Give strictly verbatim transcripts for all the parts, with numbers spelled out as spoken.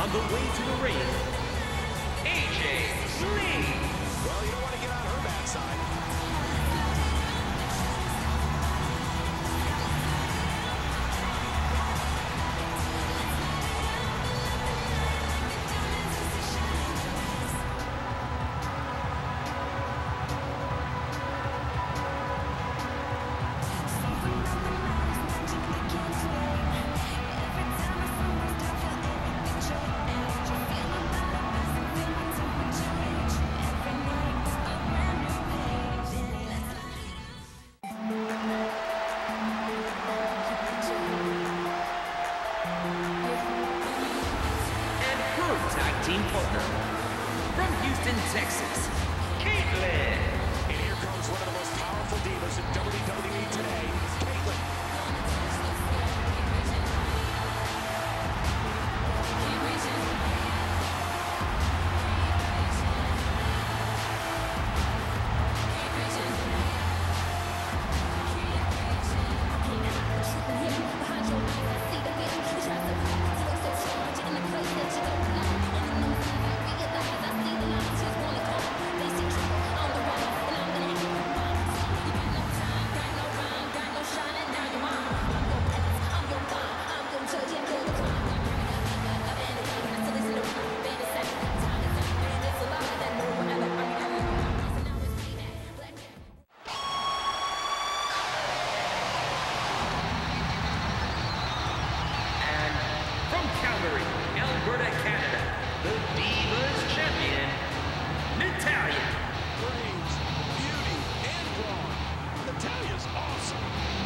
On the way to the ring, A J Lee. Well, you don't want to get on her bad side. Team partner from Houston, Texas, Caitlyn. And here comes one of the most powerful divas in W W E today, Caitlyn. Alberta, Canada, the Divas champion, Nattie. Brains, beauty, and brawn. Natalia's awesome.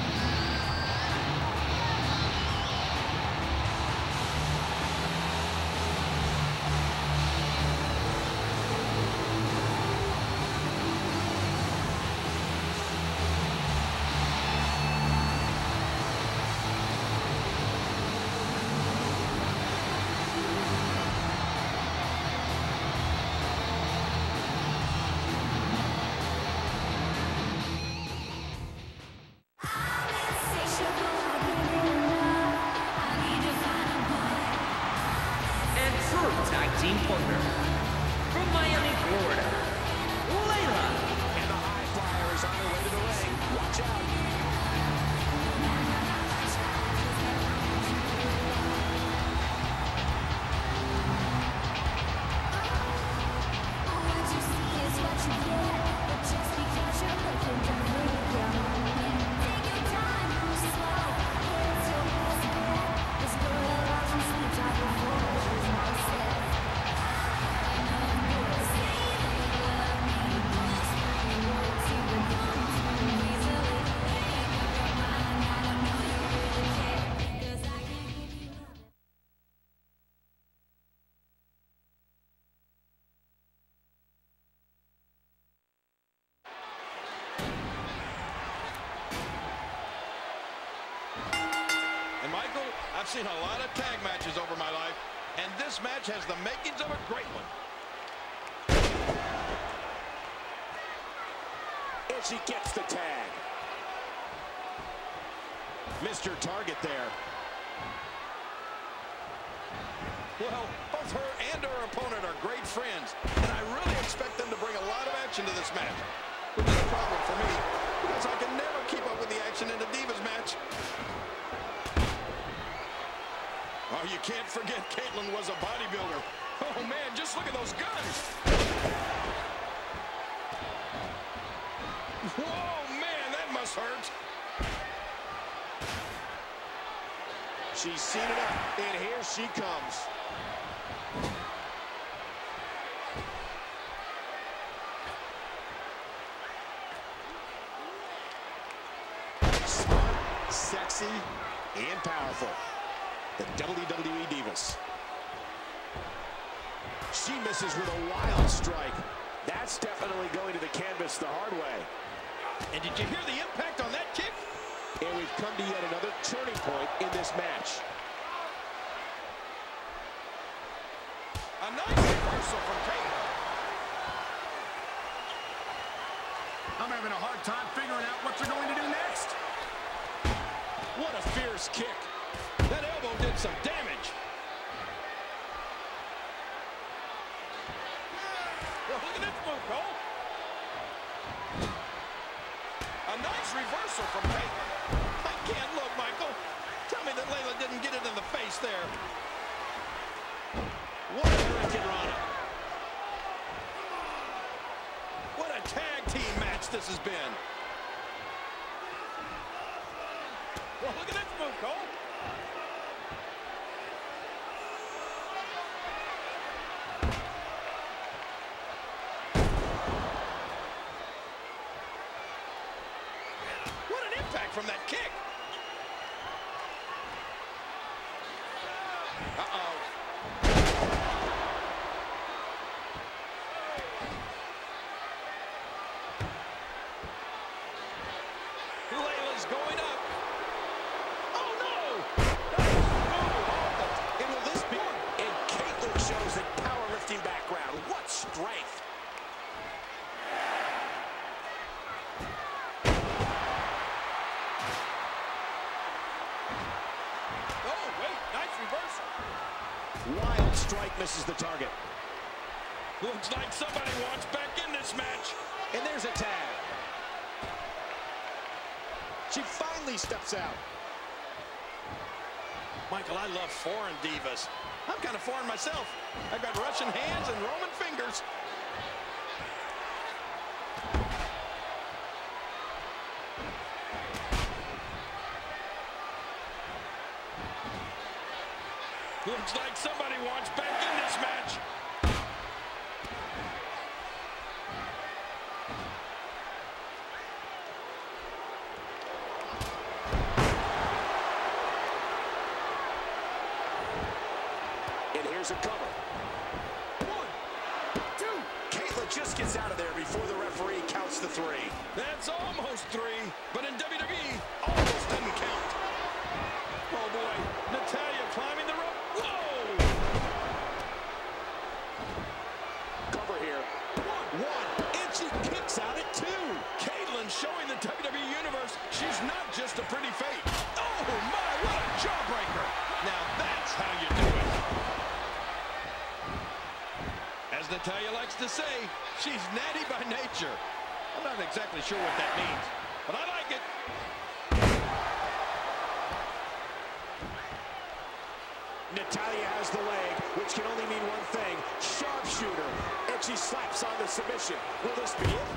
Team partner from Miami, Florida, Layla. And the high flyer is on their way to the ring. Watch out. What you see is what you get, but just because you're looking down, take your time, slow, it's your best bet. This girl loves you, sweet type of boy, she's all set. And Michael, I've seen a lot of tag matches over my life, and this match has the makings of a great one. And she gets the tag. Mister Target there. Well, both her and her opponent are great friends, and I really expect them to bring a lot of action to this match, which is a problem for me, because I can never keep up with the action in a Divas match. Oh, you can't forget Caitlyn was a bodybuilder. Oh, man, just look at those guns. Whoa, man, that must hurt. She's seen it up, and here she comes. Smart, sexy, and powerful. The W W E Divas. She misses with a wild strike. That's definitely going to the canvas the hard way. And did you hear the impact on that kick? And we've come to yet another turning point in this match. A nice reversal from Caitlyn. I'm having a hard time figuring out what they're going to do next. What a fierce kick. That elbow did some damage. What a hurricane rana. What a tag team match this has been. Well, look at this move, Cole. What an impact from that kick. Uh-oh. Layla's going up. Oh, no! And will this be? And Caitlyn shows that powerlifting background. What strength! Oh, wait, nice reversal. Wild strike misses the target. Looks like somebody wants back in this match. And there's a tag. She finally steps out. Michael, I love foreign divas. I'm kind of foreign myself. I've got Russian hands and Roman fingers. Looks like somebody wants back in this match. And here's a cover. One, two. Caitlyn just gets out of there before the referee counts the three. That's almost three, but in W W E, almost didn't count. Oh boy, Natalya climbing the rope. Whoa! Cover here. One, one. And she kicks out at two. Caitlyn showing the W W E Universe she's not just a pretty face. Oh my, what a jawbreaker. Now that's how you do it. As Natalya likes to say, she's natty by nature. I'm not exactly sure what that means, but I like it. Natalya has the leg, which can only mean one thing. Sharpshooter. And she slaps on the submission. Will this be it?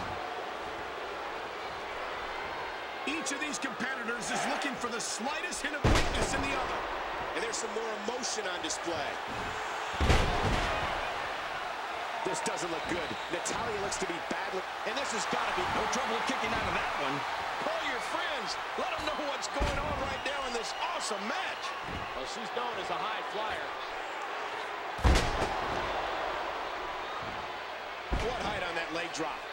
Each of these competitors is looking for the slightest hint of weakness in the other. And there's some more emotion on display. This doesn't look good. Natalya looks to be badly, and this has got to be No trouble kicking out of that one. Call your friends. Let them know what's going on right now in this awesome match. Well, she's known as a high flyer. What height on that leg drop?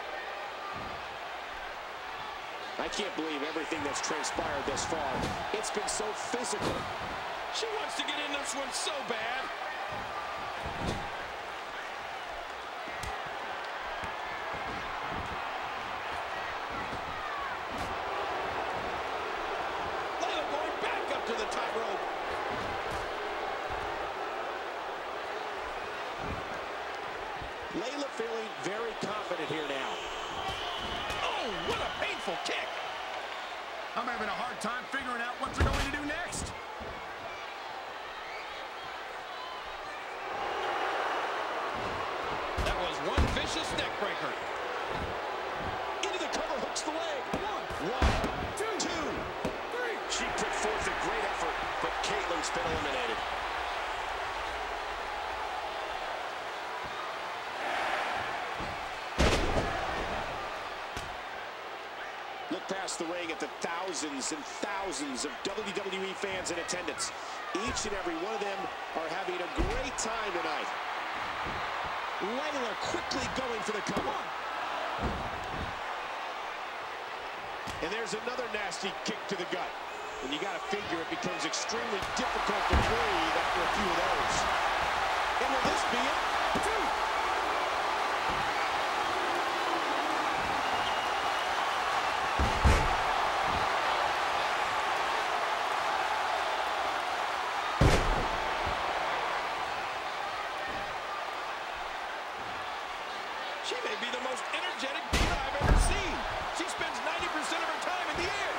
I can't believe everything that's transpired thus far. It's been so physical. She wants to get in this one so bad. Layla going back up to the top rope. Layla feeling very confident here now. Oh, what a painful kick. I'm having a hard time figuring out what they're going to do next. That was one vicious neck breaker. Into the cover, hooks the leg. One, one, two, two, three. She put forth a great effort, but Caitlyn's been eliminated. Look past the ring at the thousands and thousands of W W E fans in attendance. Each and every one of them are having a great time tonight. Layla quickly going for the cover. And there's another nasty kick to the gut. And you got to figure it becomes extremely difficult to breathe after a few of those. And will this be it? Two. She may be the most energetic diva I've ever seen. She spends ninety percent of her time in the air.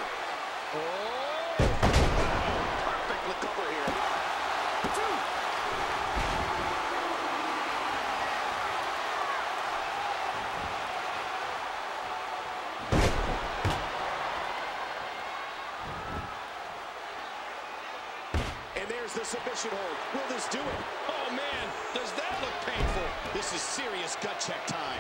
Oh, Perfect recover here. Two. submission hold. Will this do it? Oh, man, does that look painful? This is serious gut check time.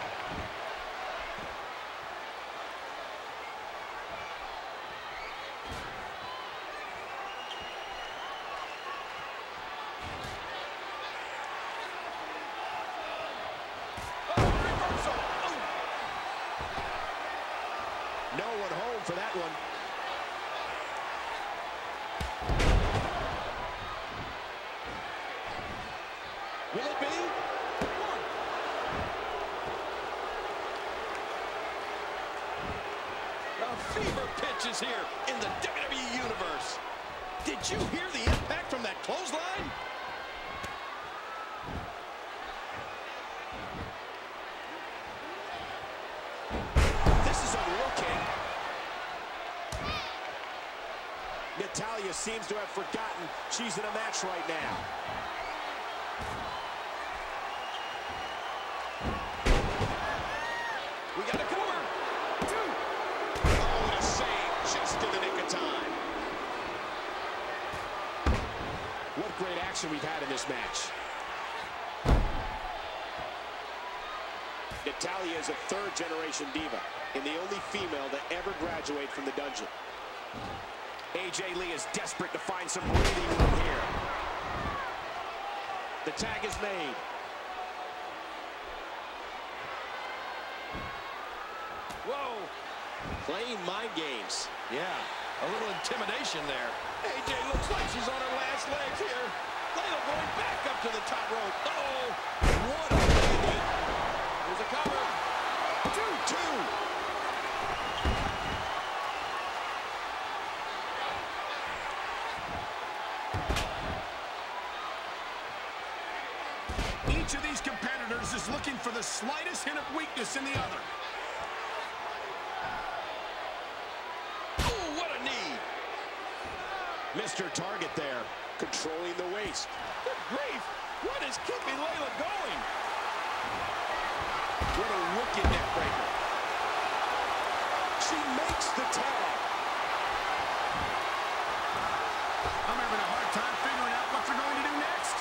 No one home for that one. Will it be? One. A fever pitch is here in the W W E Universe. Did you hear the impact from that clothesline? Natalya seems to have forgotten she's in a match right now. We got a cover. Two. Oh, and a save just in the nick of time. What great action we've had in this match. Natalya is a third-generation diva and the only female to ever graduate from the dungeon. A J Lee is desperate to find some breathing room here. The tag is made. Whoa. Playing mind games. Yeah, a little intimidation there. A J looks like she's on her last legs here. Layla going back up to the top rope. Uh-oh. What a landing. There's a cover. Two, two. Each of these competitors is looking for the slightest hint of weakness in the other. Oh, what a knee. Mister Target there, controlling the waist. Good grief. What is keeping Layla going? What a wicked neck breaker. She makes the tag. I'm having a hard time figuring out what they're going to do next.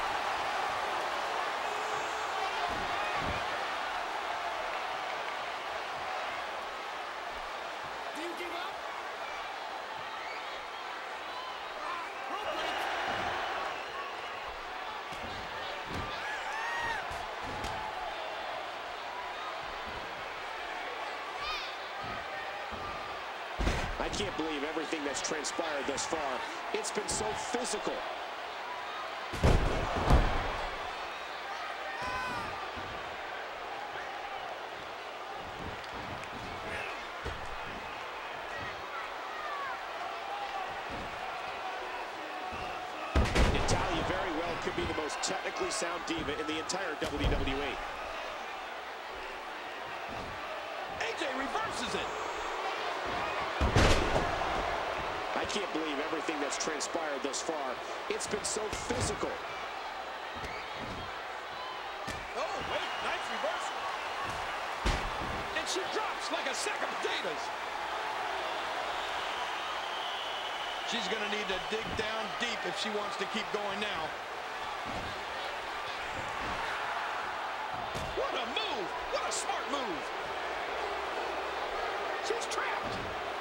Do you give up? I can't believe everything that's transpired thus far. It's been so physical. Natalya very well could be the most technically sound diva in the entire W W E. A J reverses it. I can't believe everything that's transpired thus far. It's been so physical. Oh, wait, nice reversal. And she drops like a sack of potatoes. She's going to need to dig down deep if she wants to keep going now. What a move! What a smart move! She's trapped.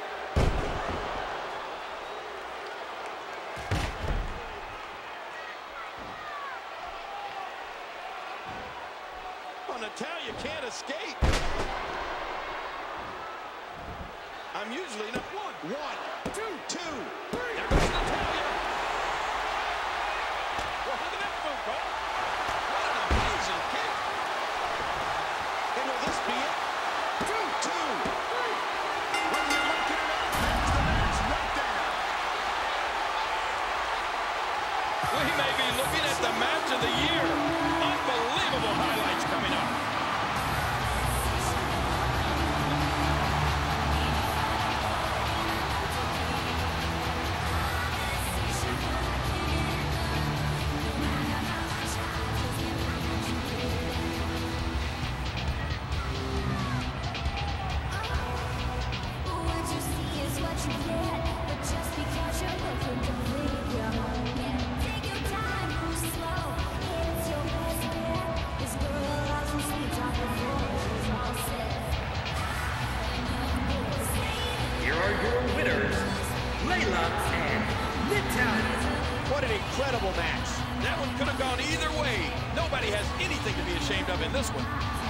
Oh, Natalya can't escape. I'm usually not one. One, two, two. There goes Natalya. Well, look at that move, Cole. What an amazing kick. And will this be it? Two, two. Whether you like it or not, that's the match right there. We may be looking at the match of the year. Unbelievable highlights coming up. What an incredible match. That one could have gone either way. Nobody has anything to be ashamed of in this one.